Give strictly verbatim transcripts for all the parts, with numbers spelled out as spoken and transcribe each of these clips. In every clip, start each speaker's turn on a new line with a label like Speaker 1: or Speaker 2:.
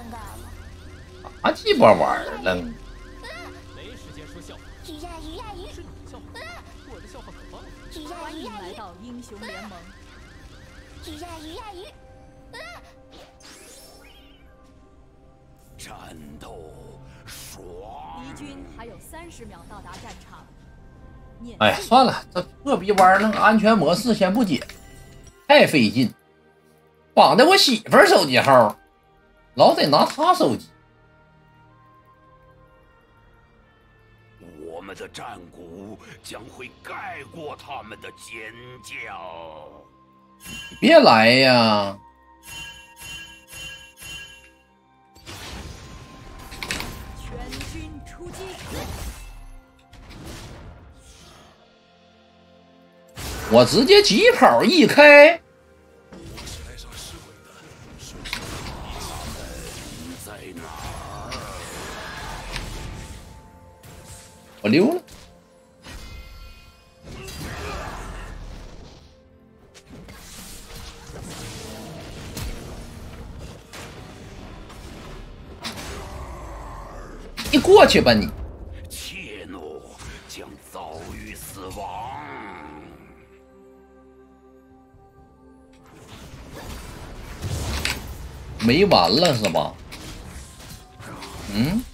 Speaker 1: 啥鸡巴玩意儿了？
Speaker 2: 没时间说笑话。
Speaker 3: 鱼呀鱼呀鱼！
Speaker 2: 是你的笑话，我的笑话可棒了。
Speaker 3: 鱼呀
Speaker 4: 欢迎
Speaker 3: 鱼呀鱼！
Speaker 4: 来到英雄联盟。
Speaker 3: 鱼呀鱼呀鱼！
Speaker 5: 战斗爽！
Speaker 4: 敌军还有三十秒到达战场。
Speaker 1: 哎呀，算了，这破逼玩意儿那个安全模式先不解，太费劲。绑的我媳妇儿手机号，老得拿她手机。
Speaker 5: 我们的战鼓将会盖过他们的尖叫。
Speaker 1: 你别来呀！
Speaker 4: 全军出击！
Speaker 1: 我直接疾跑一开。
Speaker 5: 在哪儿？
Speaker 1: 我溜了。你过去吧你。
Speaker 5: 怯懦将遭遇死亡。
Speaker 1: 没完了是吧？嗯，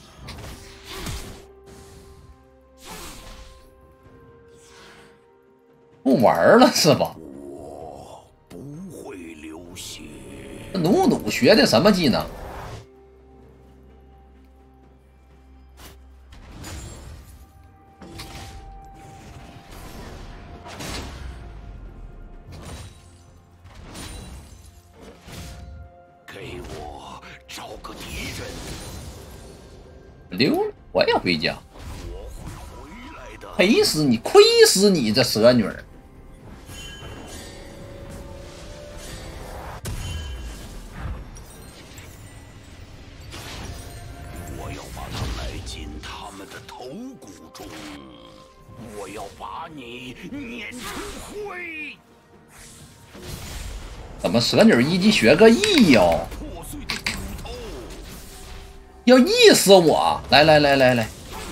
Speaker 1: 不玩了是吧？
Speaker 5: 我不会流血。
Speaker 1: 努努学的什么技能？
Speaker 5: 给我找个敌人。
Speaker 1: 溜了，我也回家。
Speaker 5: 我会回来的。
Speaker 1: 赔死你，亏死你这蛇女儿！
Speaker 5: 我要把它埋进他们的头骨中，我要把你碾成灰。
Speaker 1: 怎么蛇女一级学个 E 哟？
Speaker 5: 破碎的骨头。
Speaker 1: 要 E 死我！来来来来来，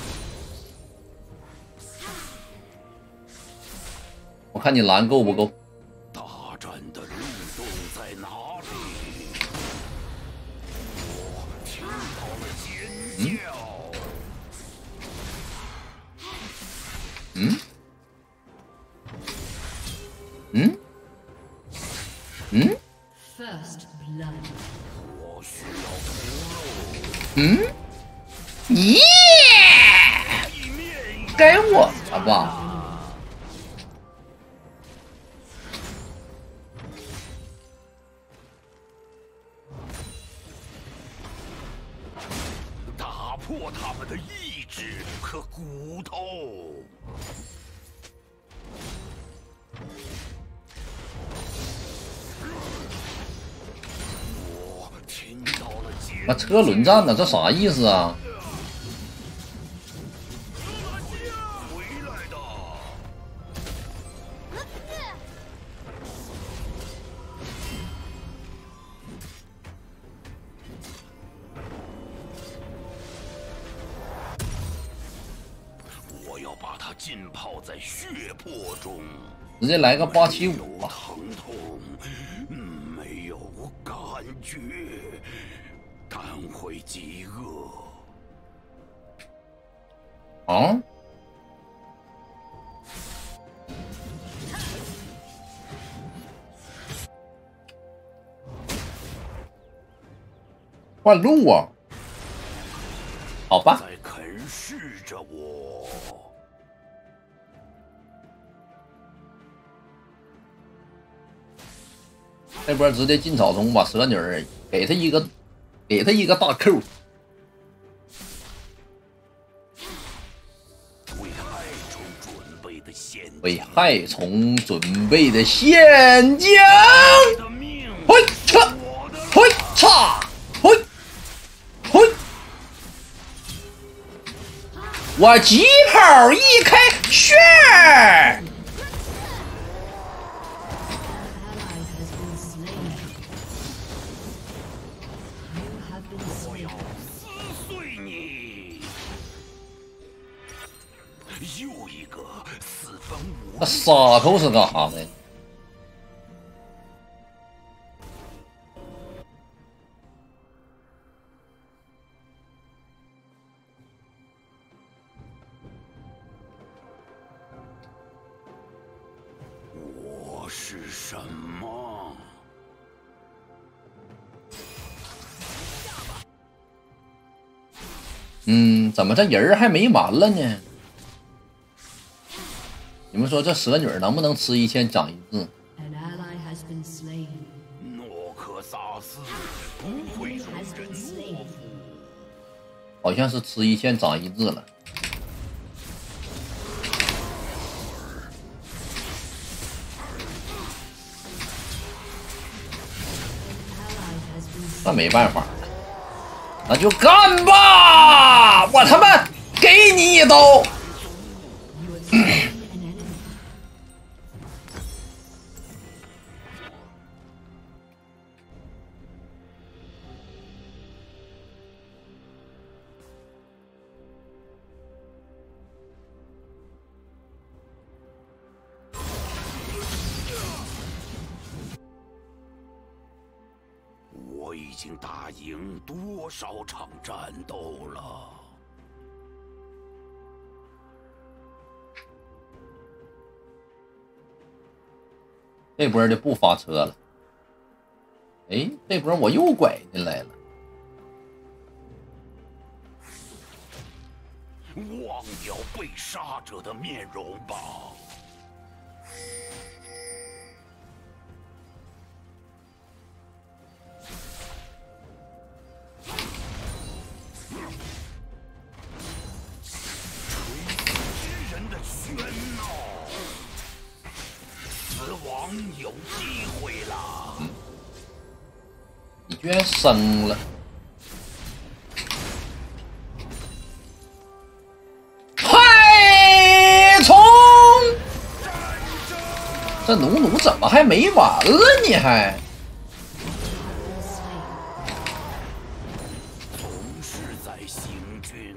Speaker 1: 我看你蓝够不够？
Speaker 5: 大战的律动在哪里？我听到了尖叫。
Speaker 1: 嗯嗯嗯
Speaker 4: First blood。
Speaker 5: 我需要屠肉。
Speaker 1: 嗯，耶！该我了吧？
Speaker 5: 打破他们的意志和骨头。我听到了尖叫。
Speaker 1: 那车轮战呢？这啥意思啊？
Speaker 5: 回来的。我要把它浸泡在血泊中。
Speaker 1: 直接来个八七五吧。
Speaker 5: 疼痛，没有感觉，但会饥饿。
Speaker 1: 啊？换路啊？好吧。
Speaker 5: 在啃噬着我。
Speaker 1: 这波直接进草丛把蛇女儿给他一个，给他一个大扣。
Speaker 5: 为害虫准备的陷阱。
Speaker 1: 为害虫准备的陷阱。嘿嚓，嘿嚓，嘿，嘿。我疾跑一开旋。
Speaker 4: have been
Speaker 5: 我
Speaker 4: slain.
Speaker 5: 要撕碎你！又一个四分五
Speaker 1: 那杀口是干啥的？
Speaker 5: 我是什么？
Speaker 1: 嗯，怎么这人还没完了呢？你们说这蛇女能不能吃一堑长一智？
Speaker 4: An ally has been slain.
Speaker 5: 诺克萨斯不会容
Speaker 4: Has
Speaker 5: 忍
Speaker 4: been
Speaker 5: 懦
Speaker 4: slain.
Speaker 5: 夫。
Speaker 1: 好像是吃一堑长一智了。
Speaker 4: Ally has been
Speaker 1: 那没办法了，那就干吧！我他妈给你一刀！
Speaker 4: You have slain an enemy.
Speaker 5: 我已经打赢多少场战斗了？
Speaker 1: 这波就不发车了。哎，这波我又拐进来了。
Speaker 5: 忘掉被杀者的面容吧！人的喧闹，死亡有机会了。
Speaker 1: 你居然生了！嗨，冲！这努努怎么还没完了？你还？
Speaker 5: 总是在行军。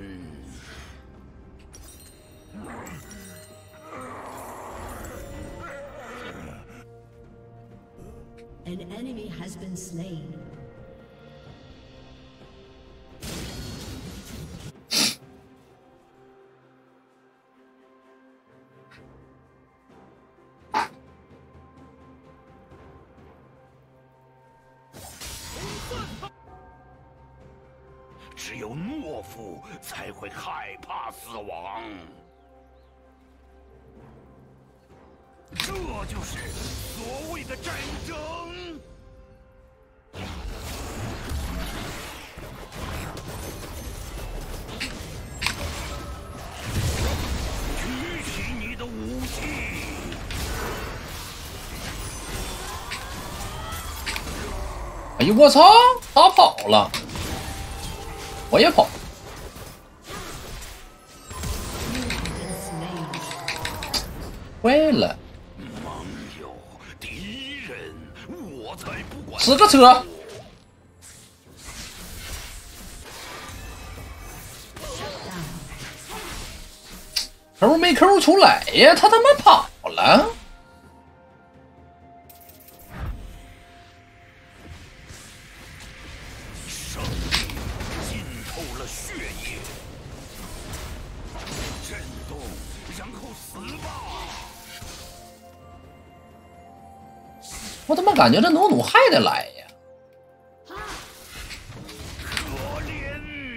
Speaker 4: An enemy has been slain.
Speaker 5: 只有懦夫才会害怕死亡，这就是所谓的战争。举起你的武器！
Speaker 1: 哎呦我操！他跑了。 我也跑，坏了！
Speaker 5: 盟友、敌人，我才不管。
Speaker 1: 十个车，扣没扣出来呀？他他妈跑了！
Speaker 5: 胜利浸透了血液，震动，然后死吧！
Speaker 1: 我他妈感觉这努努还得来呀！
Speaker 5: 可怜，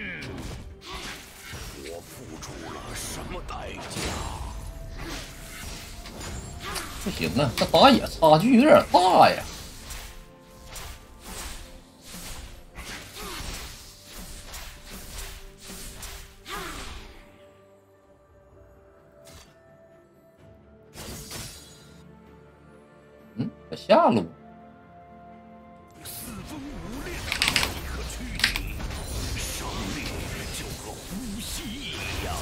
Speaker 5: 我付出了什么代价？
Speaker 1: 不行啊，这打野差距有点大呀！嗯，这下路。
Speaker 5: 四分五裂的大体和躯体，胜利就和呼吸一样。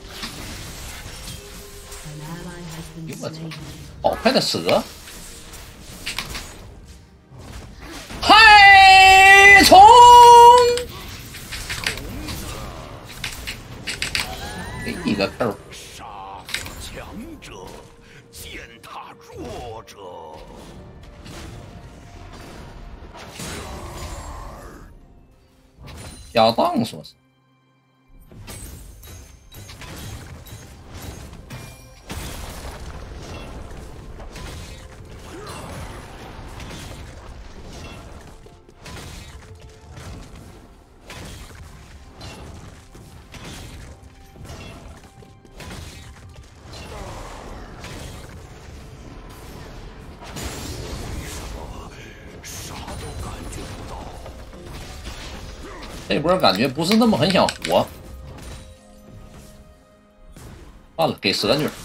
Speaker 4: An ally has been
Speaker 1: 哎呦我操
Speaker 4: slain.
Speaker 1: 好快的蛇！嗨，冲！ 下当说是。这波感觉不是那么很想活，算了，给蛇女。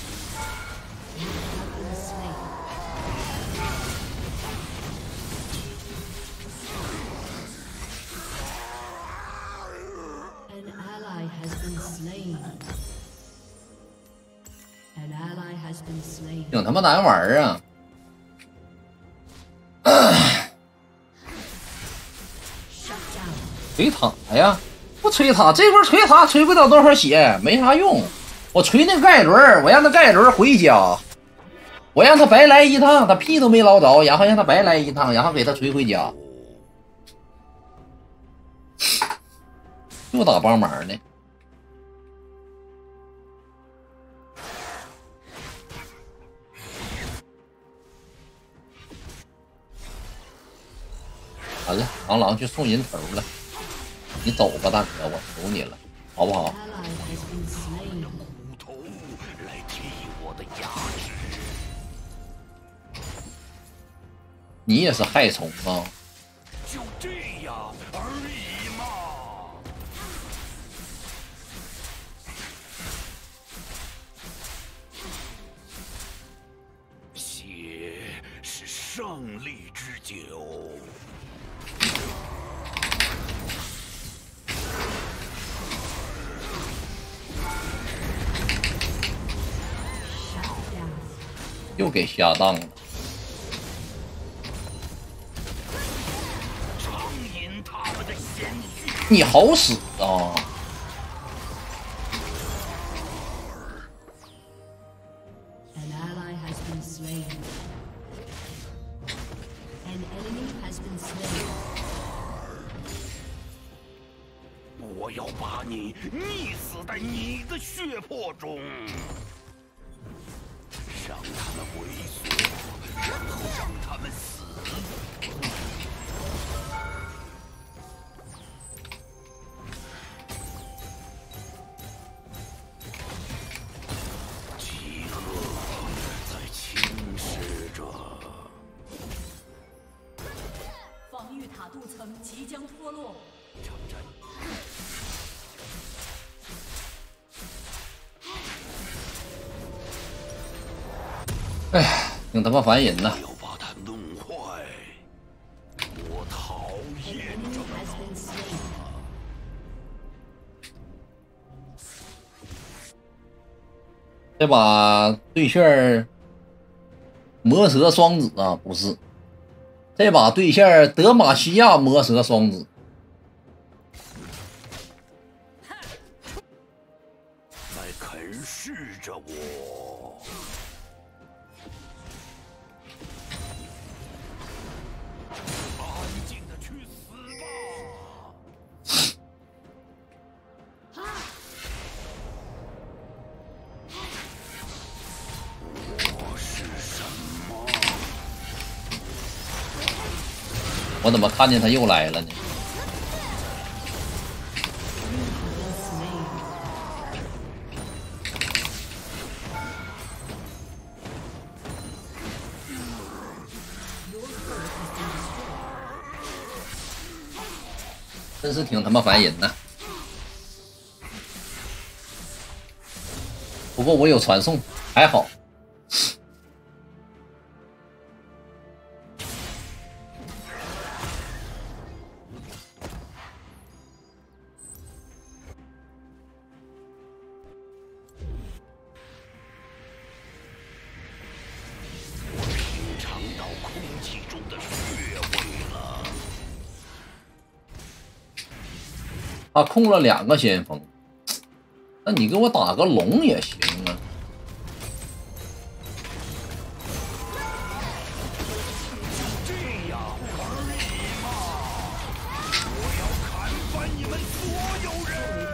Speaker 1: 挺他妈难玩啊！锤塔呀，不锤塔，这波锤塔锤不了多少血，没啥用。我锤那盖伦，我让他盖伦回家，我让他白来一趟，他屁都没捞着，然后让他白来一趟，然后给他锤回家，就打帮忙呢。完了，螳螂去送人头了。你走吧，大哥，我求你了，好不好？
Speaker 5: 骨头来替我的牙齿。
Speaker 1: 你也是害虫啊！
Speaker 5: 就这样而已嘛。血是胜利之酒。
Speaker 1: 又给下当了，你好使啊！
Speaker 5: 我要把你溺死在你的血泊中。让他们萎缩，然后让他们死。饥饿在侵蚀着。
Speaker 6: 防御塔镀层即将脱落。
Speaker 5: 挑战。
Speaker 1: 哎呀，挺他妈烦人呐！
Speaker 5: 要把它弄坏，我讨厌这个。
Speaker 1: 这把对线魔蛇双子啊，不是，这把对线德玛西亚魔蛇双子。
Speaker 5: 在啃噬着我。
Speaker 1: 我怎么看见他又来了呢？真是挺他妈烦人的。不过我有传送，还好。他控了两个先锋，那你给我打个龙也行啊。
Speaker 5: 这样而已嘛！我要砍翻你们所有人！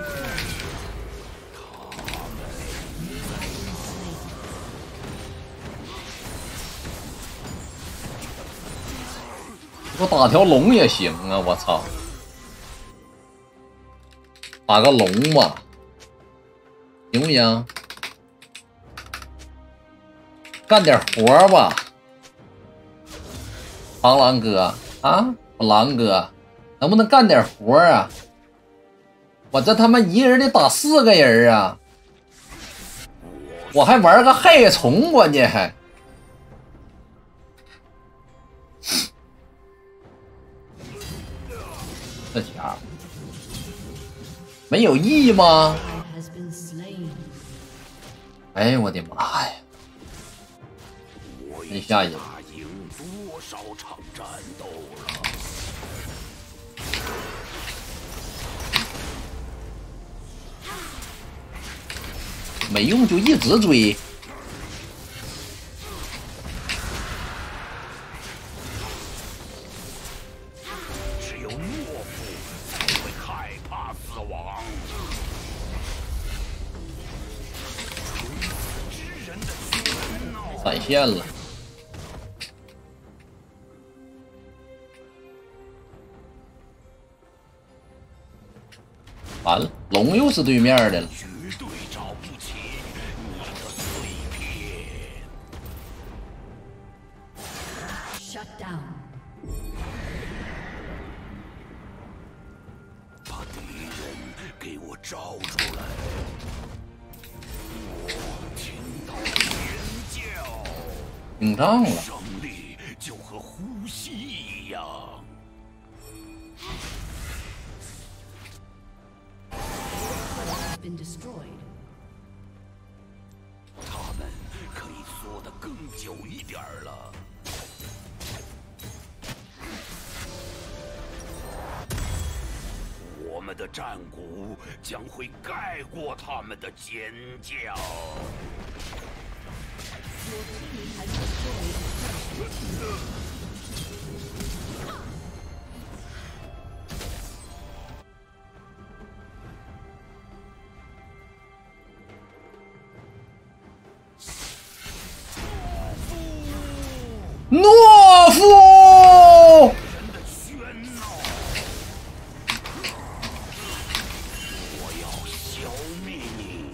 Speaker 1: 我打条龙也行啊！我操，打个龙吧，行不行？干点活吧，螳螂哥啊，狼哥，能不能干点活啊？我这他妈一个人得打四个人啊！我还玩个害虫，关键还。这家伙没有意吗？哎呦我的妈呀！真吓人！
Speaker 5: 打赢多少场战斗了？
Speaker 1: 没用就一直追。
Speaker 5: 只有懦夫才会害怕死亡。知人的全脑。
Speaker 1: 闪现了。完了，龙又是对面的了。
Speaker 5: 绝对找不起你的碎片。
Speaker 4: Shut down.
Speaker 5: 把敌人给我招出来！我听到尖叫。
Speaker 1: 顶上了。
Speaker 5: 胜利就和呼吸一样。
Speaker 4: Been destroyed.
Speaker 5: 他们可以缩得更久一点了。我们的战鼓将会盖过他们的尖叫。
Speaker 1: 懦夫！
Speaker 5: 人的喧闹，我要消灭你！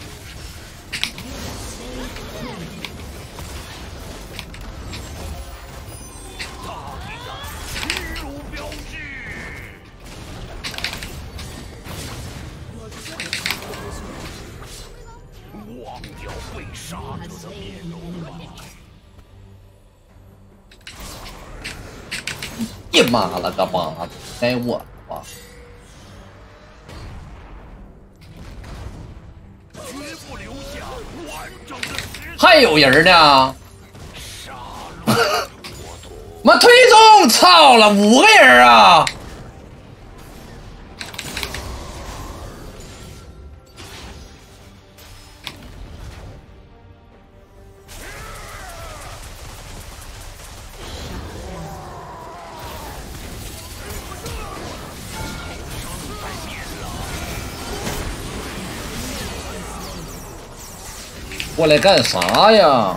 Speaker 5: 大地的耻辱标志。忘掉被杀者的面容吧。
Speaker 1: 你妈了个巴子，该我了吧？
Speaker 5: 绝不留下完整的尸体。
Speaker 1: 还有人呢！
Speaker 5: 杀戮我都
Speaker 1: 妈推中，操了，五个人啊！过来干啥呀？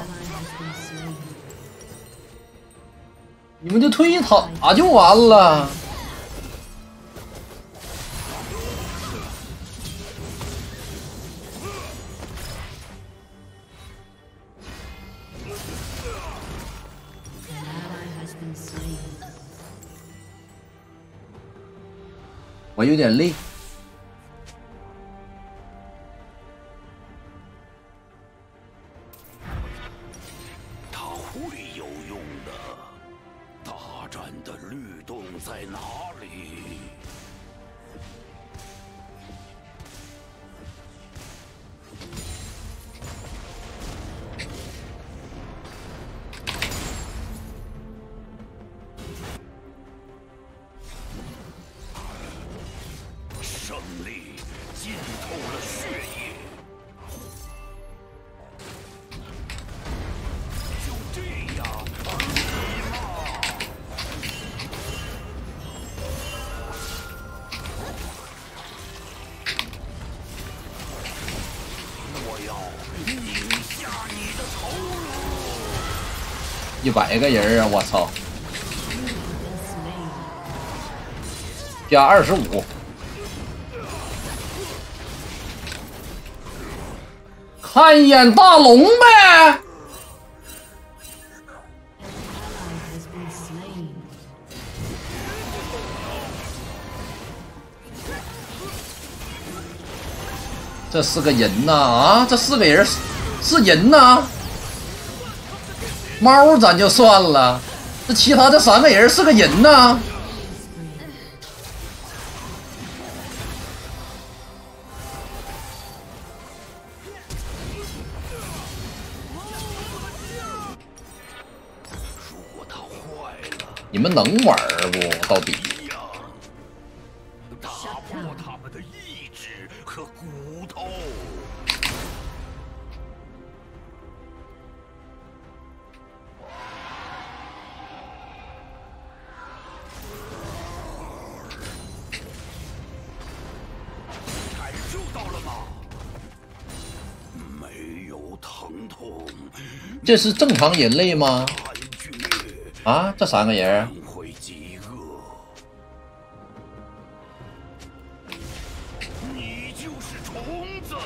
Speaker 1: 你们就推塔就完了。我有点累。
Speaker 5: 它会有用的。大战的律动在哪里？
Speaker 1: 一百个人啊！我操！加二十五，看一眼大龙呗。这是个人呐啊！这四个人是人呐。猫咱就算了，这其他这三个人是个人呐。你们能玩不？到底？
Speaker 5: 打破他们的意志和骨头。感受到了吗？没有疼痛。
Speaker 1: 这是正常人类吗？啊，这三个人。
Speaker 5: 会饥饿。你就是虫子。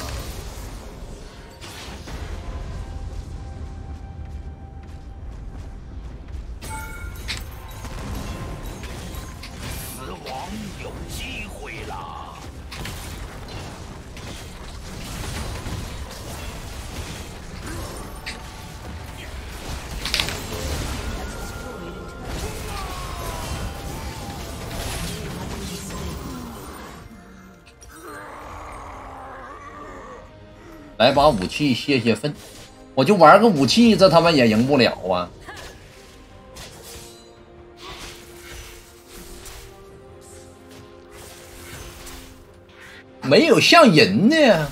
Speaker 5: 死亡有机会了。
Speaker 1: 来把武器泄泄愤，我就玩个武器，这他妈也赢不了啊！没有像人的。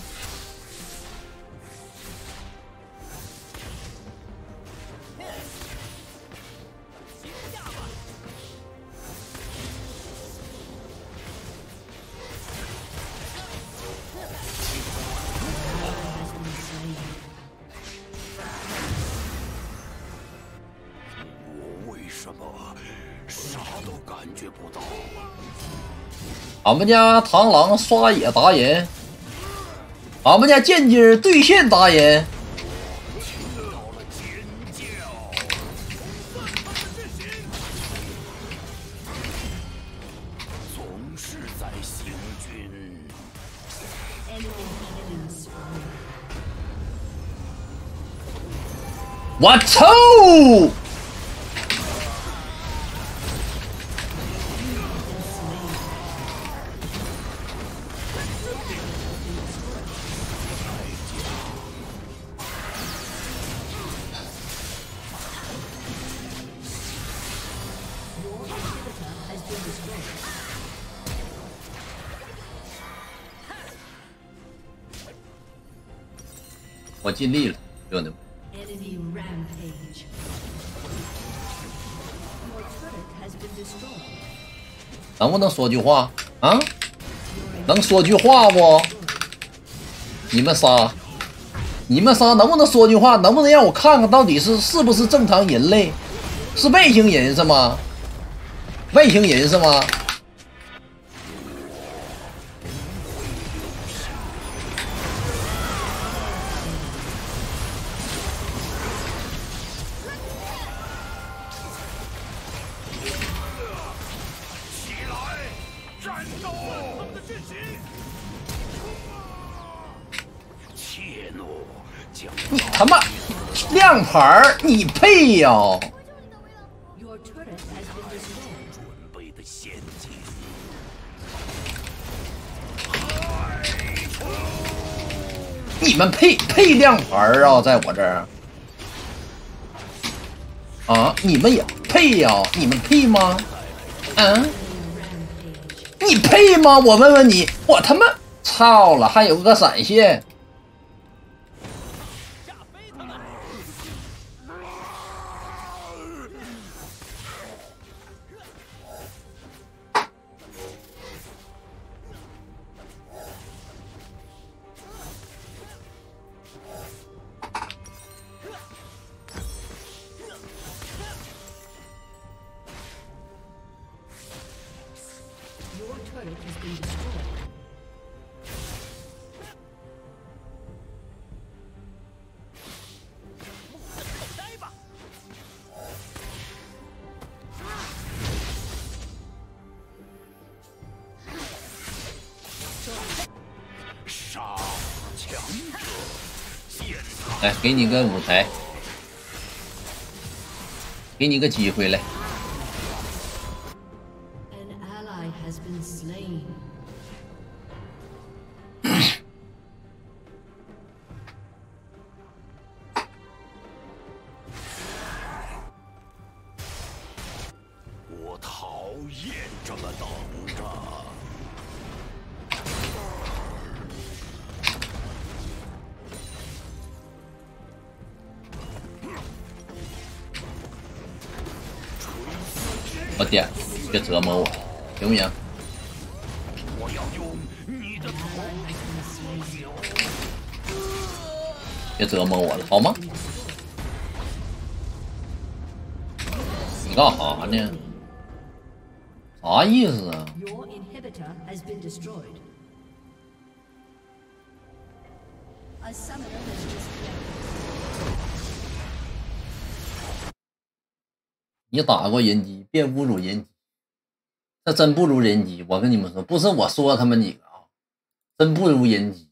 Speaker 1: 俺们家螳螂刷野达人，俺们家剑姬对线达人。
Speaker 5: 总是在行军。
Speaker 1: 我操！我尽力了，兄弟们。能不能说句话啊？能说句话不？你们仨，你们仨能不能说句话？能不能让我看看到底是是不是正常人类？是外星人是吗？外星人是吗？你他妈亮牌儿，你配呀！
Speaker 5: 准备的陷阱。
Speaker 1: 你们配配亮牌儿啊，在我这儿啊，你们也配呀？你们配吗？嗯，你配吗？我问问你，我他妈操了，还有个闪现。
Speaker 4: been destroyed.
Speaker 1: 来，给你个舞台，给你个机会来。
Speaker 4: An ally has been slain.
Speaker 5: 我讨厌这么等着。
Speaker 1: 我点，别折磨我，行不行？
Speaker 5: 我要用你的头。
Speaker 1: 别折磨我了，好吗？你干啥呢？啥意思啊？
Speaker 4: Your inhibitor has been destroyed. A summoner has disconnected.
Speaker 1: 你打过人机，别侮辱人机，这真不如人机。我跟你们说，不是我说他们几个啊，真不如人机。